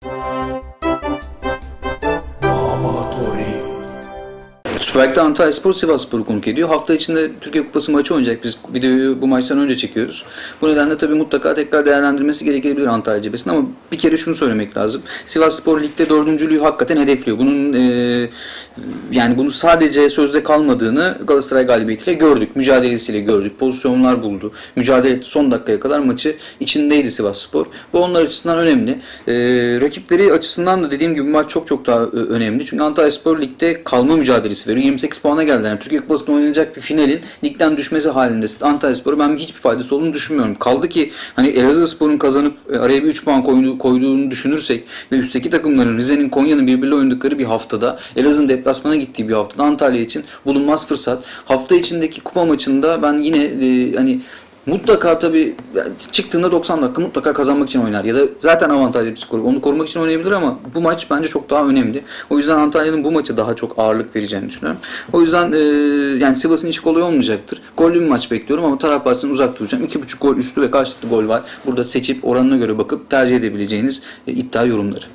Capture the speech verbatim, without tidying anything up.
Süper Lig'de Antalyaspor Sivasspor'u konuk ediyor. Hafta içinde Türkiye Kupası maçı oynayacak. Biz videoyu bu maçtan önce çekiyoruz. Bu nedenle tabii mutlaka tekrar değerlendirmesi gerekebilir Antalya cephesinde ama bir kere şunu söylemek lazım. Sivasspor Lig'de dördüncülüğü hakikaten hedefliyor. Bunun e, yani bunu sadece sözde kalmadığını Galatasaray galibiyetiyle gördük. Mücadelesiyle gördük. Pozisyonlar buldu. Mücadele etti. Son dakikaya kadar maçı içindeydi Sivasspor. Bu onlar açısından önemli. E, rakipleri açısından da dediğim gibi maç çok çok daha önemli. Çünkü Antalyaspor Lig'de kalma mücadelesi veriyor. yirmi sekiz puana geldi. Yani Türkiye Kupası'nda oynanacak bir finalin ligden düşmesi halinde Antalyaspor'a ben hiçbir faydası olduğunu düşünmüyorum. Kaldı ki hani Elazığspor'un kazanıp araya bir üç puan koyduğu, koyduğunu düşünürsek ve üstteki takımların Rize'nin, Konya'nın birbiriyle oynadıkları bir haftada, Elazığ'ın deplasmana gittiği bir haftada Antalya için bulunmaz fırsat. Hafta içindeki kupa maçında ben yine e, hani mutlaka tabii çıktığında doksan dakika mutlaka kazanmak için oynar ya da zaten avantajlı bir skor. Onu korumak için oynayabilir ama bu maç bence çok daha önemli. O yüzden Antalya'nın bu maça daha çok ağırlık vereceğini düşünüyorum. O yüzden e, yani Sivas'ın hiç kolay olmayacaktır. Gollü bir maç bekliyorum ama taraf bahsini uzak duracağım. iki buçuk gol üstü ve karşılıklı gol var. Burada seçip oranına göre bakıp tercih edebileceğiniz e, iddia yorumları.